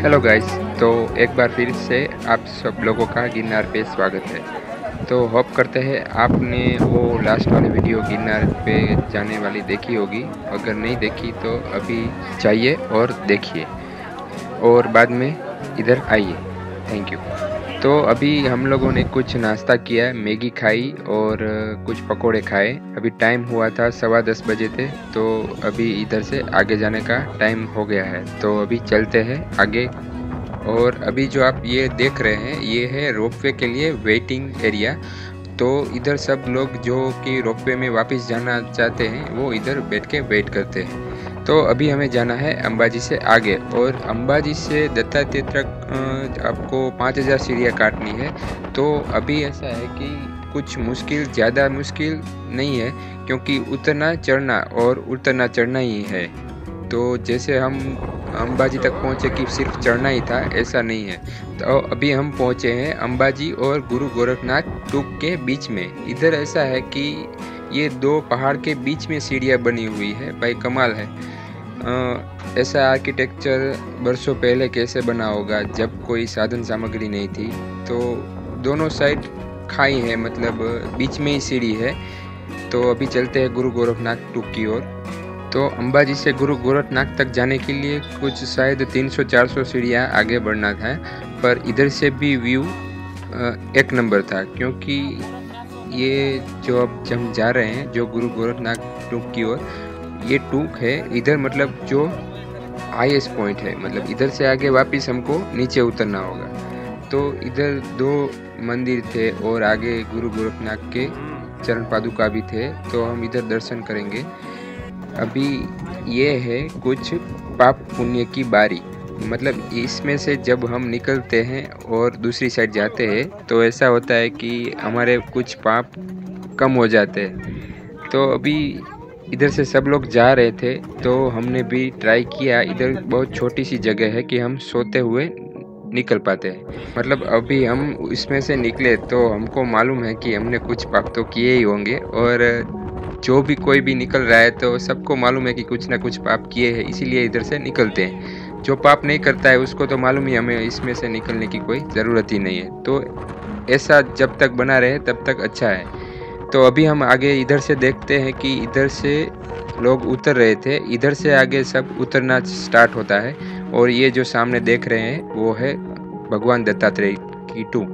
Hello guys. तो एक बार फिर से आप सब लोगों का गिरनार पे स्वागत है। तो होप करते हैं आपने वो लास्ट वाली वीडियो गिरनार पे जाने वाली देखी होगी। अगर नहीं देखी तो अभी जाइए और देखिए और बाद में इधर आइए। Thank you. तो अभी हम लोगों ने कुछ नाश्ता किया, मैगी खाई और कुछ पकोड़े खाए। अभी टाइम हुआ था 10:15 बजे थे, तो अभी इधर से आगे जाने का टाइम हो गया है। तो अभी चलते हैं आगे। और अभी जो आप ये देख रहे हैं ये है रोपवे के लिए वेटिंग एरिया। तो इधर सब लोग जो कि रोपवे में वापस जाना चाहते हैं वो इधर बैठ के वेट करते हैं। तो अभी हमें जाना है अंबाजी से आगे, और अंबाजी से दत्तात्रेय तक आपको 5000 सीढ़ियाँ काटनी है। तो अभी ऐसा है कि कुछ मुश्किल, ज़्यादा मुश्किल नहीं है, क्योंकि उतरना चढ़ना और उतरना चढ़ना ही है। तो जैसे हम अंबाजी तक पहुँचे कि सिर्फ चढ़ना ही था, ऐसा नहीं है। तो अभी हम पहुँचे हैं अंबाजी और गुरु गोरखनाथ टूक के बीच में। इधर ऐसा है कि ये दो पहाड़ के बीच में सीढ़ियाँ बनी हुई है। भाई कमाल है। ऐसा आर्किटेक्चर बरसों पहले कैसे बना होगा जब कोई साधन सामग्री नहीं थी। तो दोनों साइड खाई है, मतलब बीच में ही सीढ़ी है। तो अभी चलते हैं गुरु गोरखनाथ टूक की ओर। तो अंबाजी से गुरु गोरखनाथ तक जाने के लिए कुछ शायद 300-400 सीढ़ियाँ आगे बढ़ना था, पर इधर से भी व्यू एक नंबर था। क्योंकि ये जो अब हम जा रहे हैं जो गुरु गोरखनाथ टूक की ओर, ये टूक है इधर, मतलब जो हाईएस्ट पॉइंट है। मतलब इधर से आगे वापस हमको नीचे उतरना होगा। तो इधर दो मंदिर थे और आगे गुरु गोरखनाथ के चरण पादुका भी थे, तो हम इधर दर्शन करेंगे। अभी ये है कुछ पाप पुण्य की बारी। मतलब इसमें से जब हम निकलते हैं और दूसरी साइड जाते हैं तो ऐसा होता है कि हमारे कुछ पाप कम हो जाते हैं। तो अभी इधर से सब लोग जा रहे थे, तो हमने भी ट्राई किया। इधर बहुत छोटी सी जगह है कि हम सोते हुए निकल पाते हैं। मतलब अभी हम इसमें से निकले तो हमको मालूम है कि हमने कुछ पाप तो किए ही होंगे, और जो भी कोई भी निकल रहा है तो सबको मालूम है कि कुछ ना कुछ पाप किए हैं, इसीलिए इधर से निकलते हैं। जो पाप नहीं करता है उसको तो मालूम ही हमें इसमें से निकलने की कोई ज़रूरत ही नहीं है। तो ऐसा जब तक बना रहे तब तक अच्छा है। तो अभी हम आगे इधर से देखते हैं कि इधर से लोग उतर रहे थे, इधर से आगे सब उतरना स्टार्ट होता है। और ये जो सामने देख रहे हैं वो है भगवान दत्तात्रेय की टूक।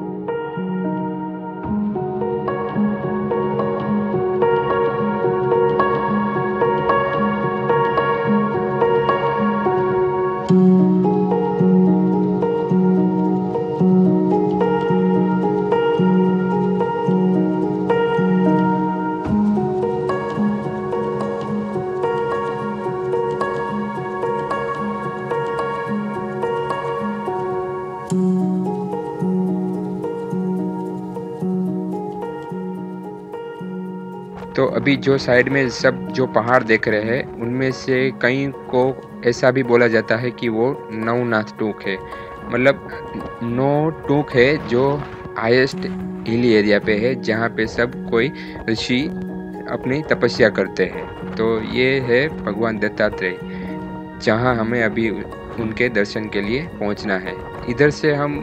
तो अभी जो साइड में सब जो पहाड़ देख रहे हैं उनमें से कई को ऐसा भी बोला जाता है कि वो नवनाथ टूक है। मतलब 9 टूक है जो हाईएस्ट हिली एरिया पे है, जहाँ पे सब कोई ऋषि अपनी तपस्या करते हैं। तो ये है भगवान दत्तात्रेय, जहाँ हमें अभी उनके दर्शन के लिए पहुँचना है। इधर से हम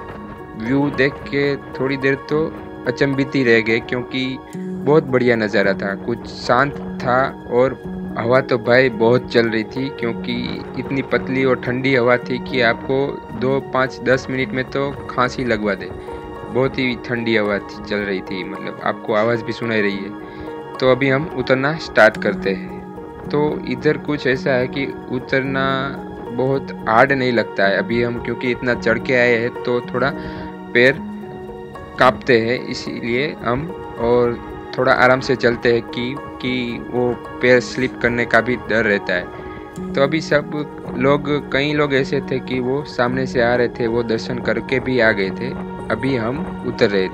व्यू देख के थोड़ी देर तो अचंभित ही रह गए, क्योंकि बहुत बढ़िया नज़ारा था। कुछ शांत था और हवा तो भाई बहुत चल रही थी, क्योंकि इतनी पतली और ठंडी हवा थी कि आपको 2, 5, 10 मिनट में तो खांसी लगवा दे। बहुत ही ठंडी हवा चल रही थी, मतलब आपको आवाज़ भी सुनाई रही है। तो अभी हम उतरना स्टार्ट करते हैं। तो इधर कुछ ऐसा है कि उतरना बहुत हार्ड नहीं लगता है। अभी हम क्योंकि इतना चढ़ के आए हैं तो थोड़ा पैर कांपते हैं, इसीलिए हम और थोड़ा आराम से चलते हैं कि वो पैर स्लिप करने का भी डर रहता है। तो अभी सब लोग, कई लोग ऐसे थे कि वो सामने से आ रहे थे, वो दर्शन करके भी आ गए थे। अभी हम उतर रहे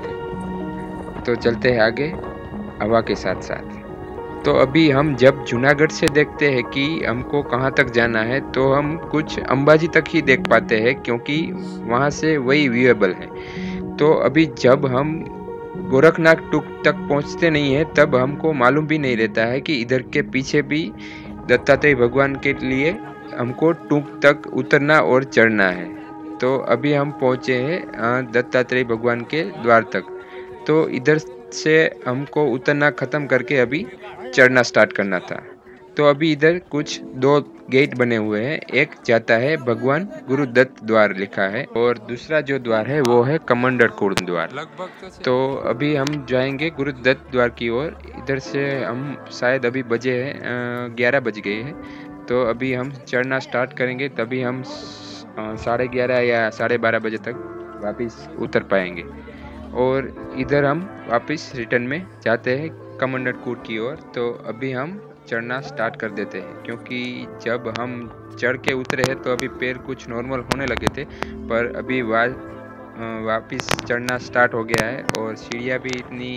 थे, तो चलते हैं आगे हवा के साथ साथ। तो अभी हम जब जूनागढ़ से देखते हैं कि हमको कहाँ तक जाना है, तो हम कुछ अंबाजी तक ही देख पाते हैं, क्योंकि वहाँ से वही व्यूएबल है। तो अभी जब हम गोरखनाथ टूक तक पहुँचते नहीं है तब हमको मालूम भी नहीं रहता है कि इधर के पीछे भी दत्तात्रेय भगवान के लिए हमको टूक तक उतरना और चढ़ना है। तो अभी हम पहुँचे हैं दत्तात्रेय भगवान के द्वार तक। तो इधर से हमको उतरना ख़त्म करके अभी चढ़ना स्टार्ट करना था। तो अभी इधर कुछ 2 गेट बने हुए हैं। एक जाता है भगवान गुरुदत्त द्वार लिखा है और दूसरा जो द्वार है वो है कमंडल कुंड द्वार। तो अभी हम जाएंगे गुरुदत्त द्वार की ओर। इधर से हम शायद अभी बजे हैं 11 बज गए हैं। तो अभी हम चढ़ना स्टार्ट करेंगे, तभी हम 11:30 या 12:30 बजे तक वापस उतर पाएंगे। और इधर हम वापस रिटर्न में जाते हैं कमंडल कुंड की ओर। तो अभी हम चढ़ना स्टार्ट कर देते हैं, क्योंकि जब हम चढ़ के उतरे हैं तो अभी पैर कुछ नॉर्मल होने लगे थे, पर अभी वापस चढ़ना स्टार्ट हो गया है। और सीढ़ियाँ भी इतनी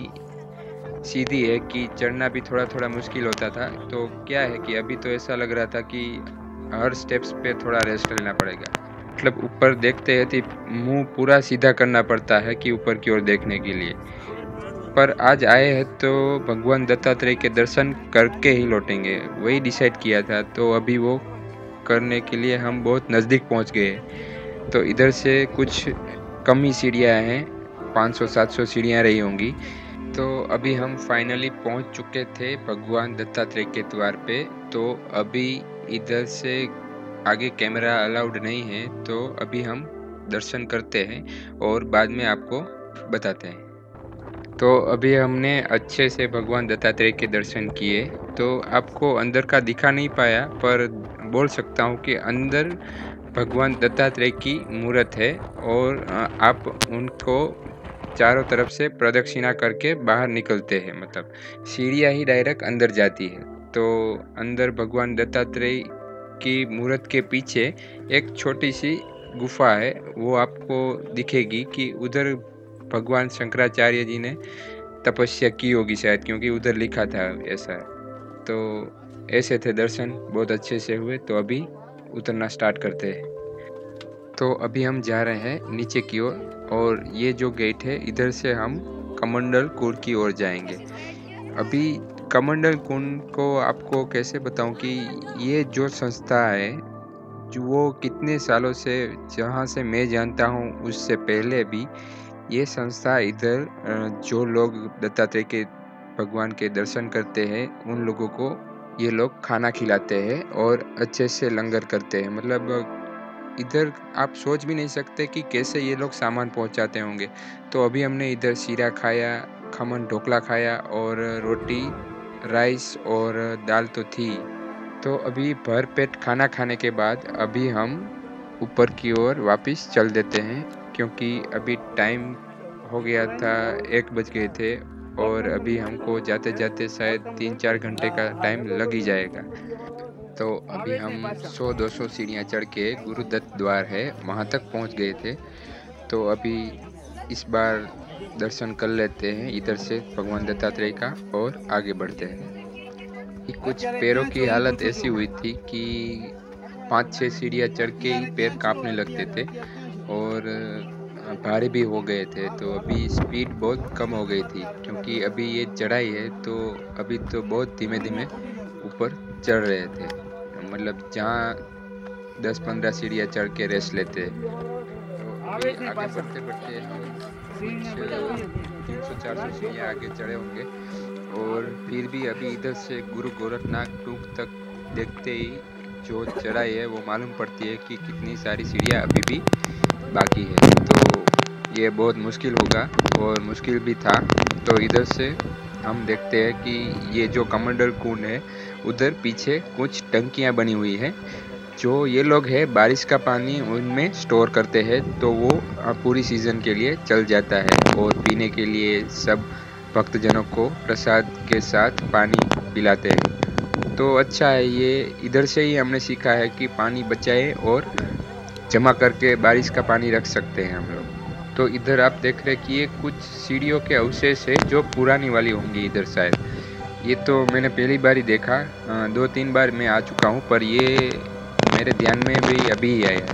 सीधी है कि चढ़ना भी थोड़ा थोड़ा मुश्किल होता था। तो क्या है कि अभी तो ऐसा लग रहा था कि हर स्टेप्स पे थोड़ा रेस्ट लेना पड़ेगा। मतलब ऊपर देखते हैं तो मुंह पूरा सीधा करना पड़ता है कि ऊपर की ओर देखने के लिए। पर आज आए हैं तो भगवान दत्तात्रेय के दर्शन करके ही लौटेंगे, वही डिसाइड किया था। तो अभी वो करने के लिए हम बहुत नज़दीक पहुंच गए। तो इधर से कुछ कम ही सीढ़ियाँ हैं, 500-700 सीढ़ियाँ रही होंगी। तो अभी हम फाइनली पहुंच चुके थे भगवान दत्तात्रेय के द्वार पे। तो अभी इधर से आगे कैमरा अलाउड नहीं है, तो अभी हम दर्शन करते हैं और बाद में आपको बताते हैं। तो अभी हमने अच्छे से भगवान दत्तात्रेय के दर्शन किए। तो आपको अंदर का दिखा नहीं पाया, पर बोल सकता हूँ कि अंदर भगवान दत्तात्रेय की मूर्त है और आप उनको चारों तरफ से प्रदक्षिणा करके बाहर निकलते हैं। मतलब सीढ़ियाँ ही डायरेक्ट अंदर जाती है। तो अंदर भगवान दत्तात्रेय की मूर्त के पीछे एक छोटी सी गुफा है, वो आपको दिखेगी कि उधर भगवान शंकराचार्य जी ने तपस्या की होगी शायद, क्योंकि उधर लिखा था ऐसा। तो ऐसे थे दर्शन, बहुत अच्छे से हुए। तो अभी उतरना स्टार्ट करते हैं। तो अभी हम जा रहे हैं नीचे की ओर और ये जो गेट है इधर से हम कमंडल कुंड की ओर जाएंगे। अभी कमंडल कुंड को आपको कैसे बताऊं कि ये जो संस्था है, जो वो कितने सालों से, जहाँ से मैं जानता हूँ उससे पहले भी ये संस्था इधर जो लोग दत्तात्रेय के भगवान के दर्शन करते हैं उन लोगों को ये लोग खाना खिलाते हैं और अच्छे से लंगर करते हैं। मतलब इधर आप सोच भी नहीं सकते कि कैसे ये लोग सामान पहुंचाते होंगे। तो अभी हमने इधर सीरा खाया, खमन ढोकला खाया और रोटी, राइस और दाल तो थी। तो अभी भर पेट खाना खाने के बाद अभी हम ऊपर की ओर वापस चल देते हैं, क्योंकि अभी टाइम हो गया था, 1 बज गए थे और अभी हमको जाते जाते शायद 3-4 घंटे का टाइम लग ही जाएगा। तो अभी हम 100-200 सीढ़ियाँ चढ़ के गुरुदत्त द्वार है वहाँ तक पहुँच गए थे। तो अभी इस बार दर्शन कर लेते हैं इधर से भगवान दत्तात्रेय का और आगे बढ़ते हैं। कुछ पैरों की हालत ऐसी हुई थी कि 5-6 सीढ़ियाँ चढ़ के ही पैर कांपने लगते थे और भारी भी हो गए थे। तो अभी स्पीड बहुत कम हो गई थी, क्योंकि अभी ये चढ़ाई है। तो अभी तो बहुत धीमे धीमे ऊपर चढ़ रहे थे। मतलब जहाँ 10-15 सीढ़ियाँ चढ़ के रेस्ट लेते। तो आगे बढ़ते बढ़ते हम कुछ 300-400 सीढ़ियाँ आगे चढ़े होंगे और फिर भी अभी इधर से गुरु गोरखनाथ टूक तक देखते ही जो चढ़ाई है वो मालूम पड़ती है कि कितनी सारी सीढ़ियाँ अभी भी बाकी है। तो ये बहुत मुश्किल होगा और मुश्किल भी था। तो इधर से हम देखते हैं कि ये जो कमंडल कुंड है उधर पीछे कुछ टंकियाँ बनी हुई है, जो ये लोग है बारिश का पानी उनमें स्टोर करते हैं। तो वो पूरी सीज़न के लिए चल जाता है और पीने के लिए सब भक्तजनों को प्रसाद के साथ पानी पिलाते हैं। तो अच्छा है, ये इधर से ही हमने सीखा है कि पानी बचाए और जमा करके बारिश का पानी रख सकते हैं हम लोग। तो इधर आप देख रहे हैं कि ये कुछ सीढ़ियों के अवशेष है जो पुरानी वाली होंगी इधर शायद। ये तो मैंने पहली बार ही देखा, 2-3 बार मैं आ चुका हूँ, पर ये मेरे ध्यान में भी अभी ही आया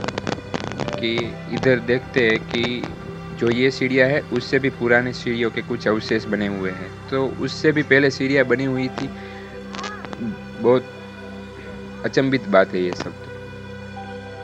कि इधर देखते हैं कि जो ये सीढ़ियाँ है उससे भी पुराने सीढ़ियों के कुछ अवशेष बने हुए हैं। तो उससे भी पहले सीढ़ियाँ बनी हुई थी। बहुत अचंभित बात है ये सब।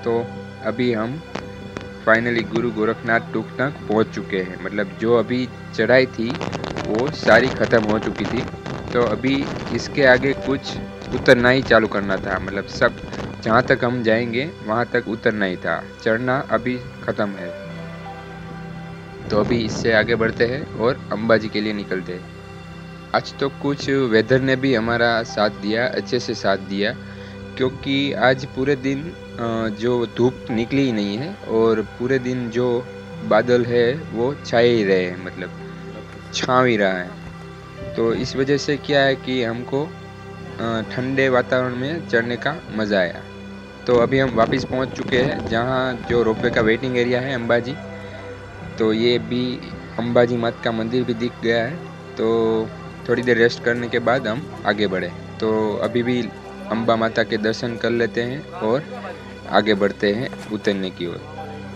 तो अभी हम फाइनली गुरु गोरखनाथ टूक तक पहुंच चुके हैं। मतलब जो अभी चढ़ाई थी वो सारी ख़त्म हो चुकी थी, तो अभी इसके आगे कुछ उतरना ही चालू करना था। मतलब सब जहाँ तक हम जाएंगे वहाँ तक उतरना ही था, चढ़ना अभी ख़त्म है। तो अभी इससे आगे बढ़ते हैं और अंबाजी के लिए निकलते हैं। आज तो कुछ वेदर ने भी हमारा साथ दिया, अच्छे से साथ दिया, क्योंकि आज पूरे दिन जो धूप निकली ही नहीं है और पूरे दिन जो बादल है वो छाए ही रहे हैं, मतलब छाँव ही रहा है। तो इस वजह से क्या है कि हमको ठंडे वातावरण में चढ़ने का मज़ा आया। तो अभी हम वापस पहुंच चुके हैं जहां जो रोपवे का वेटिंग एरिया है अंबाजी। तो ये भी अंबाजी माता का मंदिर भी दिख गया है। तो थोड़ी देर रेस्ट करने के बाद हम आगे बढ़े। तो अभी भी अंबा माता के दर्शन कर लेते हैं और आगे बढ़ते हैं उतरने की ओर।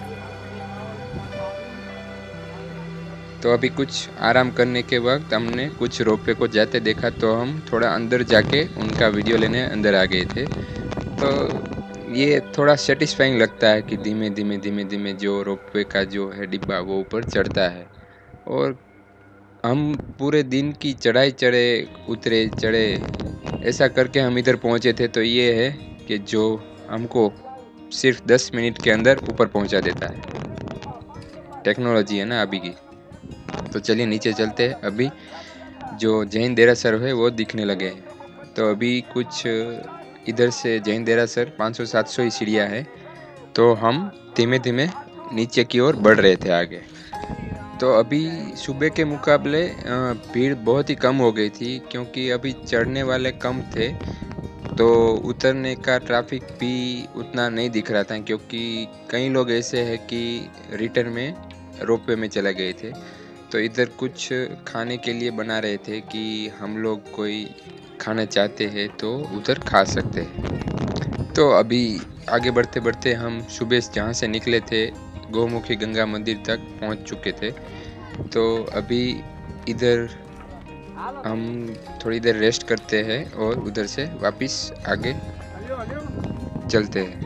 तो अभी कुछ आराम करने के वक्त हमने कुछ रोपवे को जाते देखा, तो हम थोड़ा अंदर जाके उनका वीडियो लेने अंदर आ गए थे। तो ये थोड़ा सेटिस्फाइंग लगता है कि धीमे धीमे धीमे धीमे जो रोपवे का जो है डिब्बा वो ऊपर चढ़ता है। और हम पूरे दिन की चढ़ाई चढ़े उतरे चढ़े, ऐसा करके हम इधर पहुंचे थे। तो ये है कि जो हमको सिर्फ 10 मिनट के अंदर ऊपर पहुंचा देता है। टेक्नोलॉजी है ना अभी की। तो चलिए नीचे चलते हैं। अभी जो जैन देरासर है वो दिखने लगे हैं। तो अभी कुछ इधर से जैन देरासर 500-700 ही सीढ़ियाँ है। तो हम धीमे धीमे नीचे की ओर बढ़ रहे थे आगे। तो अभी सुबह के मुकाबले भीड़ बहुत ही कम हो गई थी, क्योंकि अभी चढ़ने वाले कम थे। तो उतरने का ट्रैफिक भी उतना नहीं दिख रहा था, क्योंकि कई लोग ऐसे हैं कि रिटर्न में रोपवे में चले गए थे। तो इधर कुछ खाने के लिए बना रहे थे कि हम लोग कोई खाना चाहते हैं तो उधर खा सकते हैं। तो अभी आगे बढ़ते बढ़ते हम सुबह जहाँ से निकले थे गौमुखी गंगा मंदिर तक पहुँच चुके थे। तो अभी इधर हम थोड़ी देर रेस्ट करते हैं और उधर से वापस आगे चलते हैं।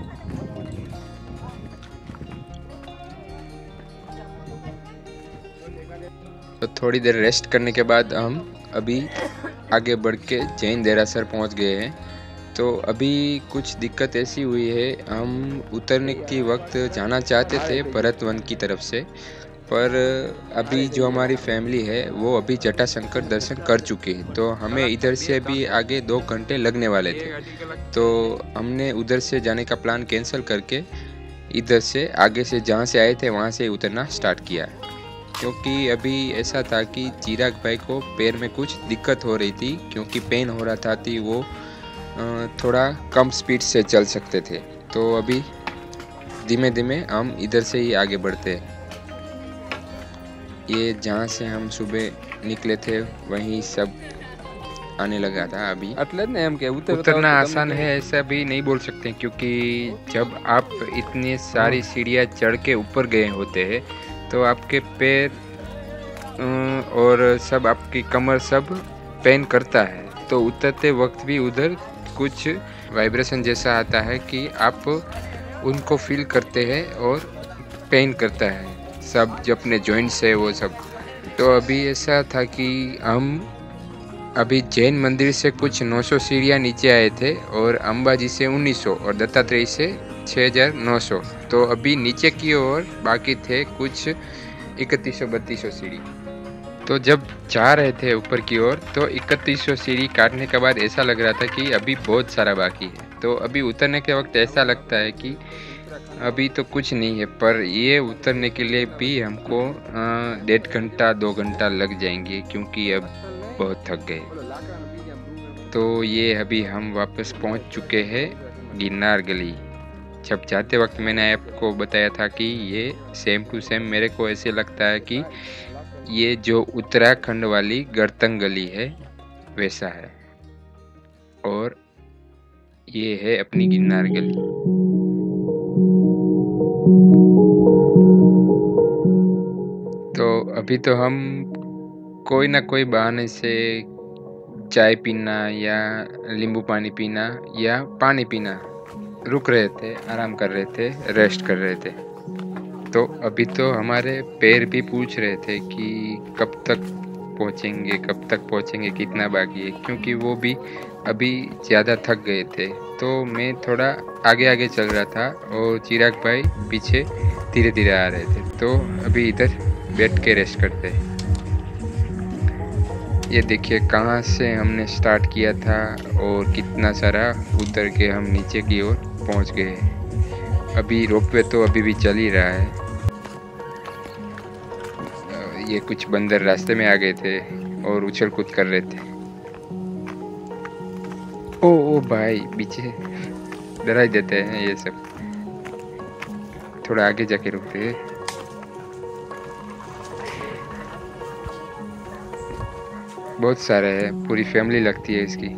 तो थोड़ी देर रेस्ट करने के बाद हम अभी आगे बढ़ के जैन देरासर पहुंच गए हैं। तो अभी कुछ दिक्कत ऐसी हुई है, हम उतरने के वक्त जाना चाहते थे भरत वन की तरफ से, पर अभी जो हमारी फैमिली है वो अभी जटाशंकर दर्शन कर चुकी है। तो हमें इधर से भी आगे 2 घंटे लगने वाले थे। तो हमने उधर से जाने का प्लान कैंसिल करके इधर से आगे से जहाँ से आए थे वहाँ से उतरना स्टार्ट किया। क्योंकि अभी ऐसा था कि चिराग भाई को पैर में कुछ दिक्कत हो रही थी, क्योंकि पेन हो रहा था कि वो थोड़ा कम स्पीड से चल सकते थे। तो अभी धीमे धीमे हम इधर से ही आगे बढ़ते हैं। ये जहाँ से हम सुबह निकले थे वहीं सब आने लगा था। अभी उतरना आसान है ऐसा भी नहीं बोल सकते, क्योंकि जब आप इतनी सारी सीढ़ियाँ चढ़ के ऊपर गए होते हैं तो आपके पैर और सब आपकी कमर सब पेन करता है। तो उतरते वक्त भी उधर कुछ वाइब्रेशन जैसा आता है कि आप उनको फील करते हैं और पेन करता है सब जो अपने जॉइंट्स है वो सब। तो अभी ऐसा था कि हम अभी जैन मंदिर से कुछ 900 सीढ़ियाँ नीचे आए थे और अंबाजी से 1900 और दत्तात्रेय से 6900। तो अभी नीचे की ओर बाकी थे कुछ 3100-3200 सीढ़ी। तो जब जा रहे थे ऊपर की ओर तो 3100 सीढ़ी काटने के बाद ऐसा लग रहा था कि अभी बहुत सारा बाकी है। तो अभी उतरने के वक्त ऐसा लगता है कि अभी तो कुछ नहीं है, पर ये उतरने के लिए भी हमको 1.5 घंटा 2 घंटा लग जाएंगे, क्योंकि अब बहुत थक गए। तो ये अभी हम वापस पहुंच चुके हैं गिरनार गली। जब जाते वक्त मैंने आपको बताया था कि ये सेम टू सेम मेरे को ऐसे लगता है कि ये जो उत्तराखंड वाली गर्तंग गली है वैसा है, और ये है अपनी गिरनार गली। तो अभी तो हम कोई ना कोई बहाने से चाय पीना या नींबू पानी पीना या पानी पीना रुक रहे थे, आराम कर रहे थे, रेस्ट कर रहे थे। तो अभी तो हमारे पैर भी पूछ रहे थे कि कब तक पहुँचेंगे, कब तक पहुँचेंगे, कितना बाकी है, क्योंकि वो भी अभी ज़्यादा थक गए थे। तो मैं थोड़ा आगे-आगे चल रहा था और चिराग भाई पीछे धीरे-धीरे आ रहे थे। तो अभी इधर बैठ के रेस्ट करते हैं। ये देखिए कहाँ से हमने स्टार्ट किया था और कितना सारा उतर के हम नीचे की ओर पहुँच गए। अभी रोपवे तो अभी भी चल ही रहा है। ये कुछ बंदर रास्ते में आ गए थे और उछल कूद कर रहे थे। ओ भाई पीछे डरा ही देते हैं ये सब। थोड़ा आगे जाके रुकते हैं। बहुत सारे है, पूरी फैमिली लगती है इसकी।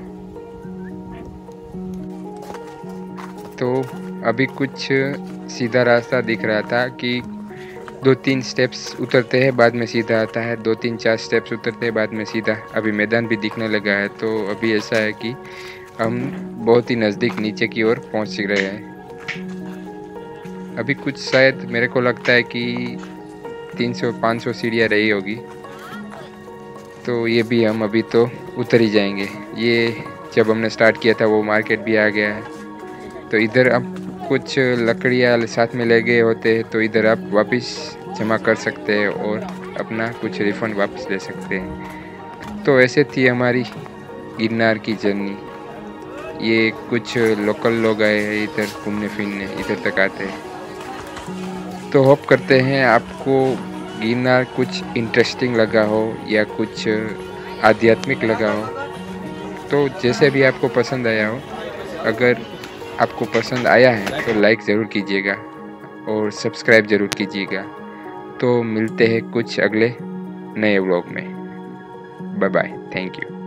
तो अभी कुछ सीधा रास्ता दिख रहा था कि 2-3 स्टेप्स उतरते हैं बाद में सीधा आता है, 2-3-4 स्टेप्स उतरते हैं बाद में सीधा। अभी मैदान भी दिखने लगा है। तो अभी ऐसा है कि हम बहुत ही नज़दीक नीचे की ओर पहुंच रहे हैं। अभी कुछ शायद मेरे को लगता है कि 300-500 सीढ़ियाँ रही होगी। तो ये भी हम अभी तो उतर ही जाएंगे। ये जब हमने स्टार्ट किया था वो मार्केट भी आ गया है। तो इधर अब कुछ लकड़ियाँ साथ में ले गए होते हैं, तो इधर आप वापस जमा कर सकते हैं और अपना कुछ रिफ़ंड वापस ले सकते हैं। तो ऐसे थी हमारी गिरनार की जर्नी। ये कुछ लोकल लोग आए हैं इधर घूमने फिरने, इधर तक आते हैं। तो होप करते हैं आपको गिरनार कुछ इंटरेस्टिंग लगा हो या कुछ आध्यात्मिक लगा हो। तो जैसे भी आपको पसंद आया हो, अगर आपको पसंद आया है तो लाइक ज़रूर कीजिएगा और सब्सक्राइब ज़रूर कीजिएगा। तो मिलते हैं कुछ अगले नए व्लॉग में। Bye bye, thank you.